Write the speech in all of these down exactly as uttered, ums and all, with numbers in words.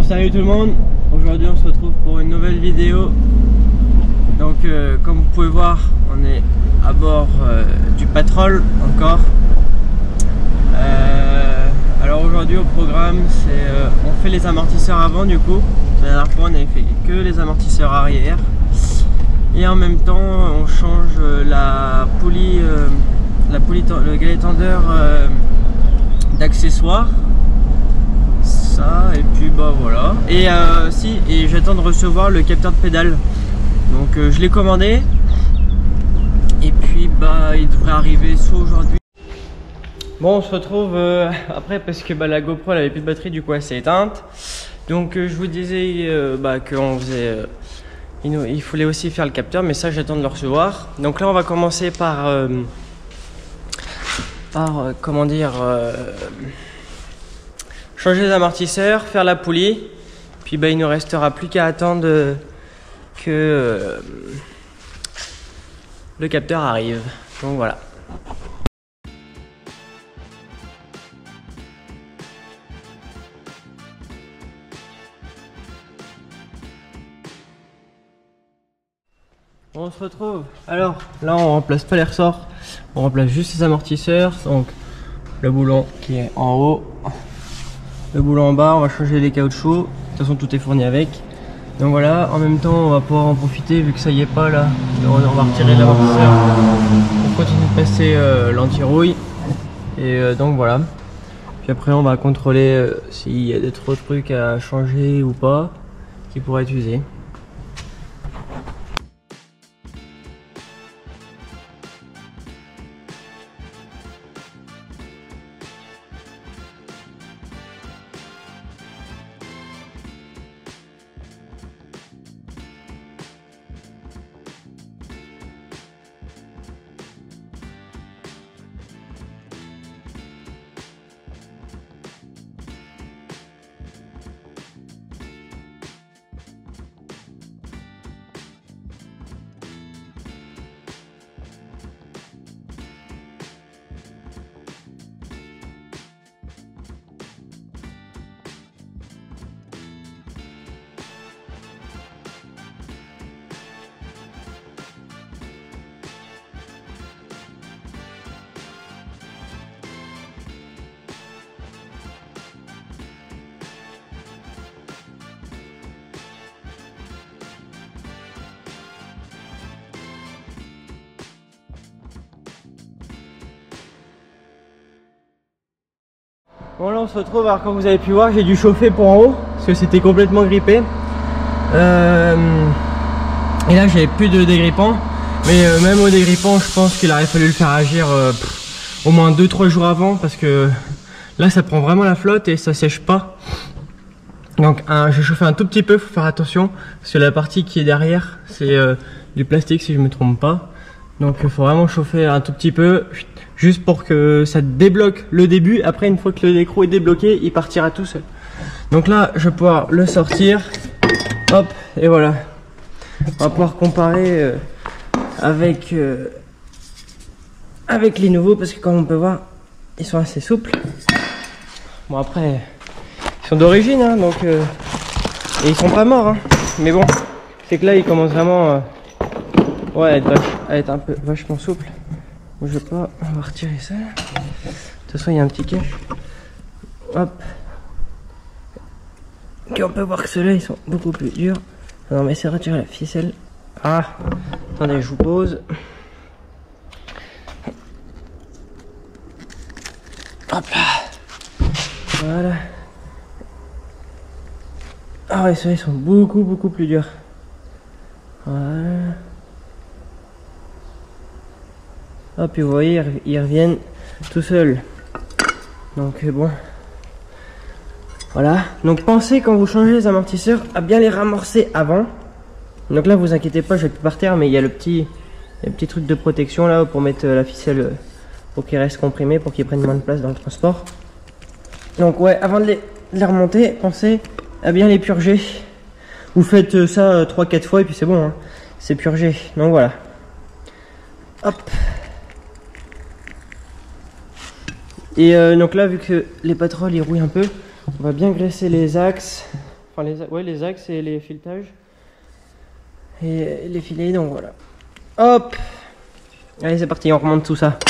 salut tout le monde, aujourd'hui on se retrouve pour une nouvelle vidéo. Donc euh, comme vous pouvez voir, on est à bord euh, du Patrol encore. euh, Alors aujourd'hui au programme, c'est euh, on fait les amortisseurs avant du coup. La dernière fois on avait fait que les amortisseurs arrière. Et en même temps on change la poulie, euh, la poulie le galet tendeur euh, d'accessoires. Ça et puis bah voilà. Et euh, si et j'attends de recevoir le capteur de pédale. Donc euh, je l'ai commandé. Et puis bah il devrait arriver soit aujourd'hui. Bon, on se retrouve euh, après parce que bah, la GoPro elle avait plus de batterie, du coup elle s'est éteinte. Donc euh, je vous disais euh, bah, qu'on faisait euh, il, nous, il fallait aussi faire le capteur, mais ça j'attends de le recevoir. Donc là on va commencer par euh, par euh, comment dire euh, changer les amortisseurs, faire la poulie, puis bah, il ne restera plus qu'à attendre que euh, le capteur arrive. Donc voilà. On se retrouve. Alors là on remplace pas les ressorts, on remplace juste les amortisseurs. Donc le boulon qui est en haut, le boulon en bas, on va changer les caoutchoucs. De toute façon tout est fourni avec. Donc voilà, en même temps on va pouvoir en profiter vu que ça y est pas là. On va retirer l'amortisseur pour continuer de passer euh, l'anti-rouille. Et euh, donc voilà. Puis après on va contrôler euh, s'il y a d'autres trucs à changer ou pas qui pourraient être usés. Bon là on se retrouve, alors comme vous avez pu voir j'ai dû chauffer pour en haut parce que c'était complètement grippé. Euh, et là j'avais plus de dégrippant, mais euh, même au dégrippant je pense qu'il aurait fallu le faire agir euh, pff, au moins deux trois jours avant, parce que là ça prend vraiment la flotte et ça sèche pas. Donc hein, j'ai chauffé un tout petit peu, faut faire attention parce que la partie qui est derrière c'est euh, du plastique si je me trompe pas. Donc il faut vraiment chauffer un tout petit peu, juste pour que ça débloque le début. Après une fois que le écrou est débloqué, il partira tout seul. Donc là je vais pouvoir le sortir, hop, et voilà. On va pouvoir comparer euh, avec euh, avec les nouveaux, parce que comme on peut voir ils sont assez souples. Bon après ils sont d'origine hein, donc euh, et ils sont pas morts hein. Mais bon, c'est que là ils commencent vraiment euh, ouais, à être, vache, à être un peu vachement souple. Je vais pas, on va retirer ça. De toute façon, il y a un petit cache. Hop. Ok, on peut voir que ceux-là, ils sont beaucoup plus durs. Alors, on va essayer de retirer la ficelle. Ah, attendez, je vous pose. Hop là. Voilà. Ah ouais, ceux-là, ils sont beaucoup, beaucoup plus durs. Voilà. Hop, puis vous voyez, ils reviennent tout seuls. Donc bon, voilà. Donc pensez quand vous changez les amortisseurs à bien les ramorcer avant. Donc là, vous inquiétez pas, je vais plus par terre, mais il y a le petit, le petit truc de protection là pour mettre la ficelle pour qu'il reste comprimé, pour qu'il prenne moins de place dans le transport. Donc ouais, avant de les, de les remonter, pensez à bien les purger. Vous faites ça trois quatre fois et puis c'est bon, hein. C'est purgé. Donc voilà. Hop. Et euh, donc là, vu que les Patrol ils rouillent un peu, on va bien graisser les axes enfin les, ouais, les axes et les filetages. Et les filets, donc voilà. Hop! Allez, c'est parti, on remonte tout ça.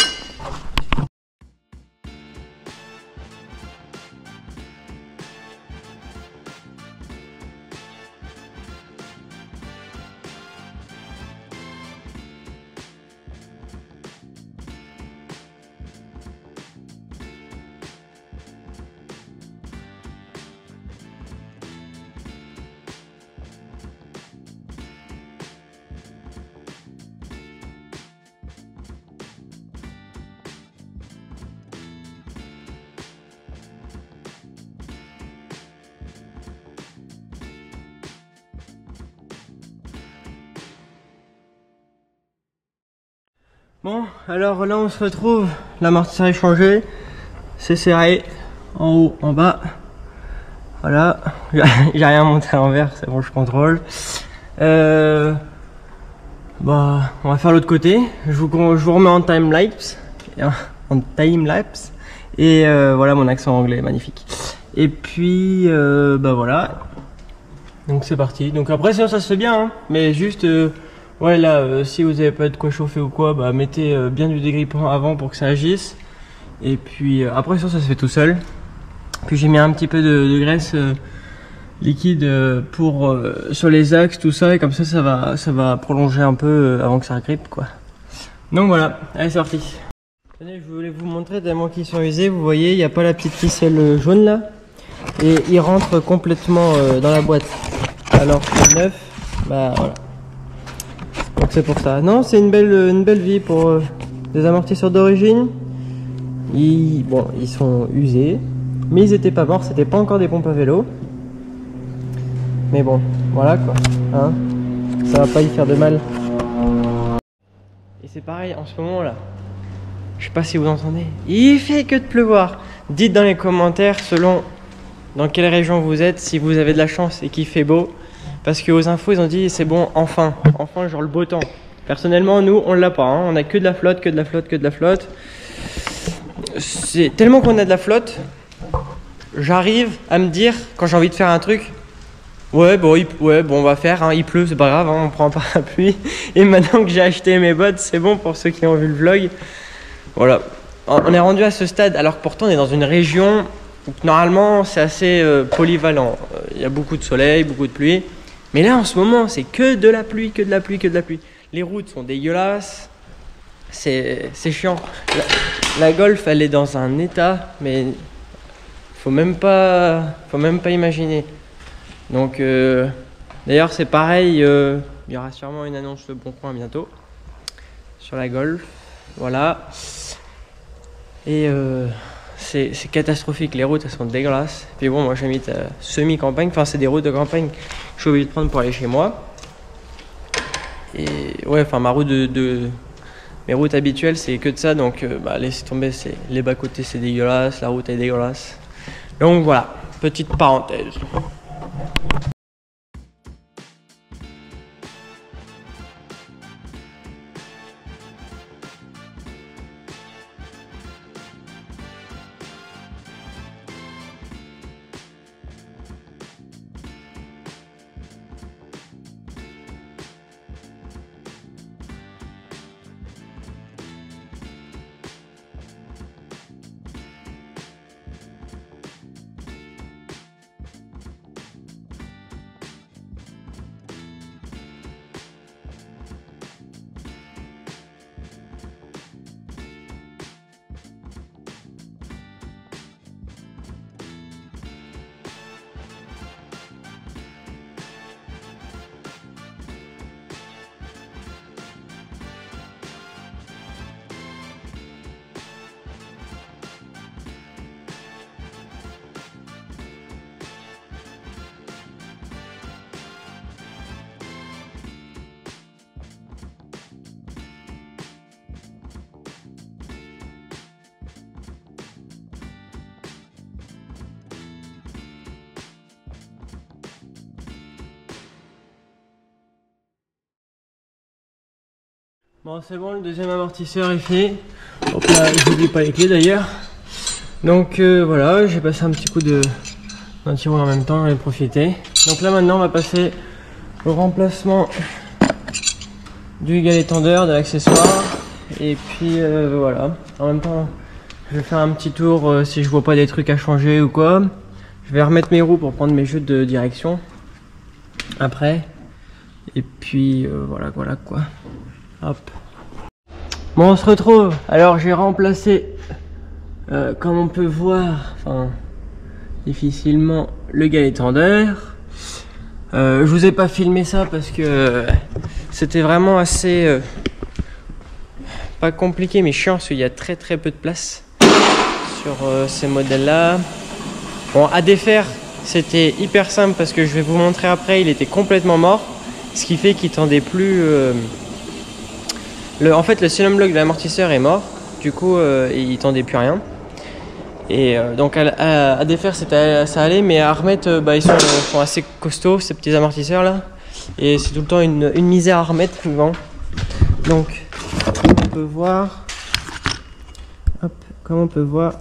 Bon, alors là on se retrouve, l'amortisseur est changé, c'est serré, en haut, en bas, voilà, j'ai rien monté à l'envers, c'est bon, je contrôle. Euh, bah, on va faire l'autre côté, je vous, je vous remets en time-lapse, en time-lapse, et euh, voilà mon accent anglais, magnifique. Et puis, euh, bah voilà, donc c'est parti, donc après sinon ça se fait bien, hein, mais juste... Euh, ouais là euh, si vous avez pas de quoi chauffer ou quoi, bah mettez euh, bien du dégrippant avant pour que ça agisse. Et puis euh, après ça ça se fait tout seul. Puis j'ai mis un petit peu de, de graisse euh, liquide euh, pour euh, sur les axes tout ça, et comme ça ça va ça va prolonger un peu euh, avant que ça grippe quoi. Donc voilà, allez c'est parti. Tenez, je voulais vous montrer tellement qu'ils sont usés, vous voyez il n'y a pas la petite ficelle jaune là, et il rentre complètement euh, dans la boîte. Alors que neuf, bah voilà. Donc c'est pour ça. Non, c'est une belle, une belle vie pour euh, des amortisseurs d'origine. Ils, bon, ils sont usés, mais ils étaient pas morts. C'était pas encore des pompes à vélo. Mais bon, voilà quoi. Hein, ça va pas y faire de mal. Et c'est pareil en ce moment là. Je sais pas si vous entendez. Il fait que de pleuvoir. Dites dans les commentaires selon dans quelle région vous êtes, si vous avez de la chance et qu'il fait beau. Parce qu'aux infos, ils ont dit c'est bon, enfin, enfin, genre le beau temps. Personnellement, nous, on l'a pas. Hein. On a que de la flotte, que de la flotte, que de la flotte. C'est tellement qu'on a de la flotte, j'arrive à me dire, quand j'ai envie de faire un truc, ouais, bon, il, ouais, bon on va faire, hein, il pleut, c'est pas grave, hein, on prend pas la pluie. Et maintenant que j'ai acheté mes bottes, c'est bon pour ceux qui ont vu le vlog. Voilà. On est rendu à ce stade, alors que pourtant, on est dans une région où, normalement, c'est assez euh, polyvalent. Il y a beaucoup de soleil, beaucoup de pluie. Mais là, en ce moment, c'est que de la pluie, que de la pluie, que de la pluie. Les routes sont dégueulasses. C'est chiant. La, la Golf, elle est dans un état, mais faut même pas, faut même pas imaginer. Donc, euh, d'ailleurs, c'est pareil. Euh, il y aura sûrement une annonce Le Bon Coin bientôt sur la Golf. Voilà. Et euh, c'est catastrophique. Les routes, elles sont dégueulasses. Puis bon, moi, j'habite à semi-campagne. Enfin, c'est des routes de campagne que je suis obligé de prendre pour aller chez moi. Et ouais, enfin, ma route de, de mes routes habituelles, c'est que de ça. Donc, euh, bah, laissez tomber. Les bas-côtés, c'est dégueulasse. La route est dégueulasse. Donc voilà, petite parenthèse. Bon, c'est bon, le deuxième amortisseur est fait. Hop là, j'oublie pas les clés d'ailleurs. Donc euh, voilà, j'ai passé un petit coup de d'anti-rouille en même temps, j'en ai profité. Donc là maintenant on va passer au remplacement du galet tendeur, de l'accessoire. Et puis euh, voilà. En même temps je vais faire un petit tour euh, si je vois pas des trucs à changer ou quoi. Je vais remettre mes roues pour prendre mes jeux de direction après. Et puis euh, voilà voilà quoi. Hop. Bon, on se retrouve. Alors j'ai remplacé euh, comme on peut voir, enfin difficilement, le galet tendeur. Euh, je vous ai pas filmé ça parce que euh, c'était vraiment assez euh, pas compliqué mais chiant parce qu'il y a très très peu de place sur euh, ces modèles là. Bon, à défaire c'était hyper simple parce que je vais vous montrer après, il était complètement mort, ce qui fait qu'il tendait plus euh, le, en fait le cylindre bloc de l'amortisseur est mort, du coup euh, il tendait plus rien. Et euh, donc à, à, à défaire c'était ça allait, mais à remettre euh, bah, ils sont, sont assez costauds ces petits amortisseurs là, et c'est tout le temps une, une misère à remettre souvent. Donc on peut voir, hop, comme on peut voir,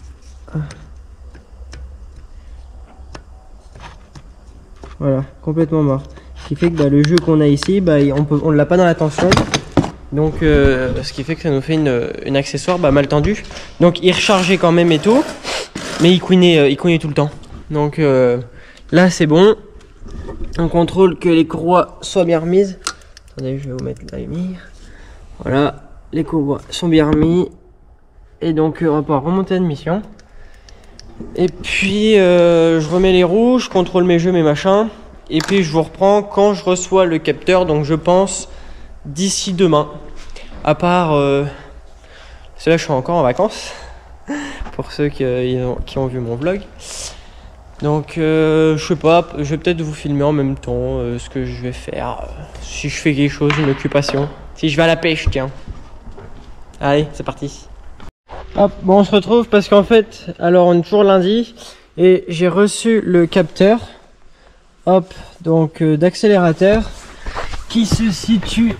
voilà, complètement mort, ce qui fait que bah, le jeu qu'on a ici, bah, on peut, on l'a pas dans la tension. Donc euh, ce qui fait que ça nous fait une, une accessoire bah, mal tendue. Donc il rechargeait quand même et tout, mais il couinait, euh, il couinait tout le temps. Donc euh, là c'est bon. On contrôle que les courroies soient bien remises. Attendez, je vais vous mettre la lumière. Voilà, les courroies sont bien remises. Et donc on va pouvoir remonter l'admission. Et puis euh, je remets les roues, je contrôle mes jeux, mes machins. Et puis je vous reprends quand je reçois le capteur. Donc je pense d'ici demain, à part euh, là je suis encore en vacances pour ceux qui, euh, ont, qui ont vu mon vlog. Donc euh, je sais pas, je vais peut-être vous filmer en même temps euh, ce que je vais faire, euh, si je fais quelque chose, une occupation, si je vais à la pêche, tiens. Allez, c'est parti. Hop, bon on se retrouve parce qu'en fait, alors on est toujours lundi et j'ai reçu le capteur, hop, donc euh, d'accélérateur, qui se situe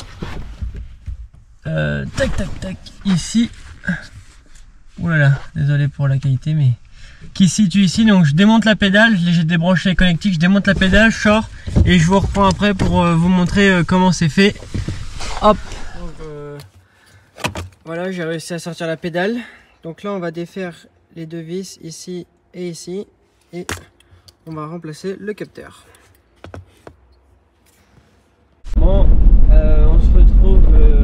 euh, tac tac tac ici. Oulala, désolé pour la qualité, mais qui se situe ici. Donc je démonte la pédale, j'ai débranché les connectiques, je démonte la pédale, je sors et je vous reprends après pour euh, vous montrer euh, comment c'est fait. Hop. Donc, euh, voilà, j'ai réussi à sortir la pédale. Donc là on va défaire les deux vis ici et ici et on va remplacer le capteur. Bon, euh, on se retrouve euh,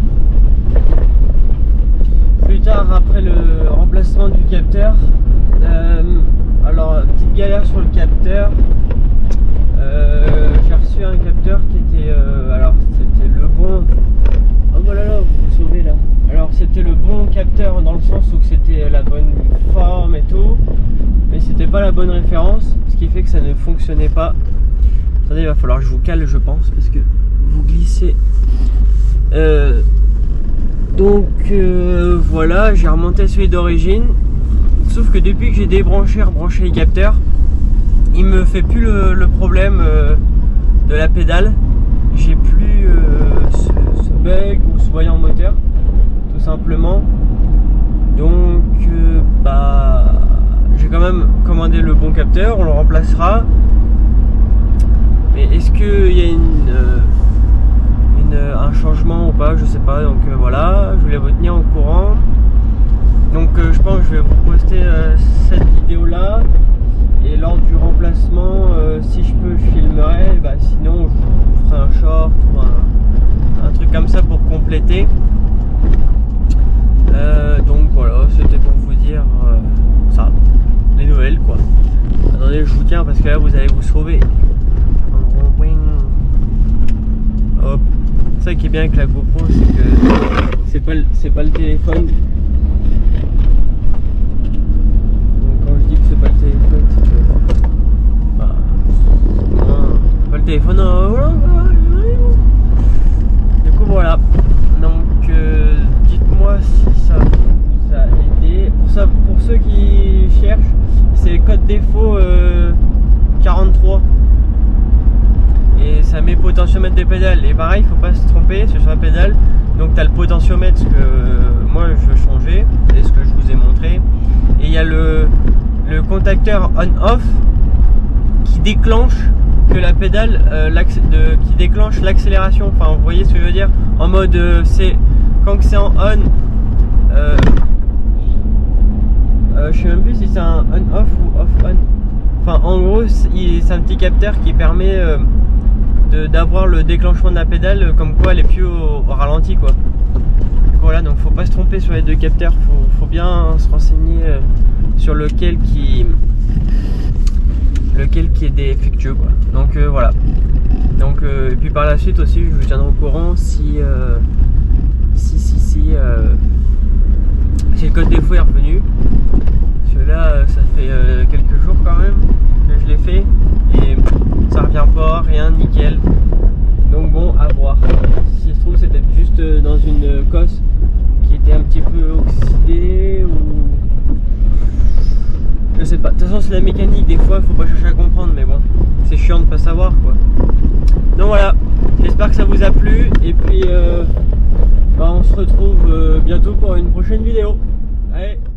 plus tard après le remplacement du capteur. Euh, alors, petite galère sur le capteur. Euh, J'ai reçu un capteur qui était, euh, alors c'était le bon. Oh voilà là, vous vous sauvez là. Alors c'était le bon capteur dans le sens où c'était la bonne forme et tout, mais c'était pas la bonne référence, ce qui fait que ça ne fonctionnait pas. Attendez, il va falloir que je vous cale, je pense, parce que vous glissez. Euh, donc euh, voilà, j'ai remonté celui d'origine. Sauf que depuis que j'ai débranché, rebranché les capteurs, il me fait plus le, le problème euh, de la pédale. J'ai plus euh, ce, ce bug ou ce voyant moteur, tout simplement. Donc euh, bah j'ai quand même commandé le bon capteur, on le remplacera. Mais est-ce qu'il y a une, euh, une, un changement ou pas, je sais pas. Donc euh, voilà, je voulais vous tenir au courant. Donc euh, je pense que je vais vous poster euh, cette vidéo là. Et lors du remplacement, euh, si je peux, je filmerai. Bah, sinon, je vous ferai un short ou un, un truc comme ça pour compléter. Euh, donc voilà, c'était pour vous dire euh, ça, les nouvelles quoi. Attendez, je vous tiens parce que là vous allez vous sauver. Hop. Ça qui est bien avec la GoPro, c'est que c'est pas, c'est pas le téléphone. Donc quand je dis que c'est pas le téléphone, c'est que bah, c'est pas le téléphone. Du coup voilà. Donc euh, dites-moi si ça vous a aidé. Pour ça, pour ceux qui cherchent, c'est code défaut euh, quarante-trois. Et ça met potentiomètre des pédales. Et pareil, il faut pas se tromper, c'est sur la pédale. Donc tu as le potentiomètre, ce que euh, moi je veux changer, et ce que je vous ai montré. Et il y a le, le contacteur on-off qui déclenche que la pédale euh, de, qui déclenche l'accélération. Enfin, vous voyez ce que je veux dire, en mode euh, c'est quand c'est en on, euh, euh, je sais même plus si c'est un on off ou off on. Enfin, en gros, c'est un petit capteur qui permet euh, d'avoir le déclenchement de la pédale, comme quoi elle est plus au, au ralenti, quoi. Voilà, donc faut pas se tromper sur les deux capteurs, faut, faut bien se renseigner euh, sur lequel qui lequel qui est défectueux, quoi. Donc euh, voilà. Donc euh, et puis par la suite aussi, je vous tiendrai au courant si euh, si si si, euh, si le code défaut est revenu. Parce que là, ça fait euh, quelques jours quand même que je l'ai fait et ça revient pas, rien, nickel. Donc bon, à voir. Si se trouve, c'était juste dans une cosse qui était un petit peu oxydée ou je sais pas. De toute façon, c'est la mécanique. Des fois, faut pas chercher à comprendre, mais bon, c'est chiant de pas savoir, quoi. Donc voilà. J'espère que ça vous a plu et puis euh, bah, on se retrouve euh, bientôt pour une prochaine vidéo. Allez.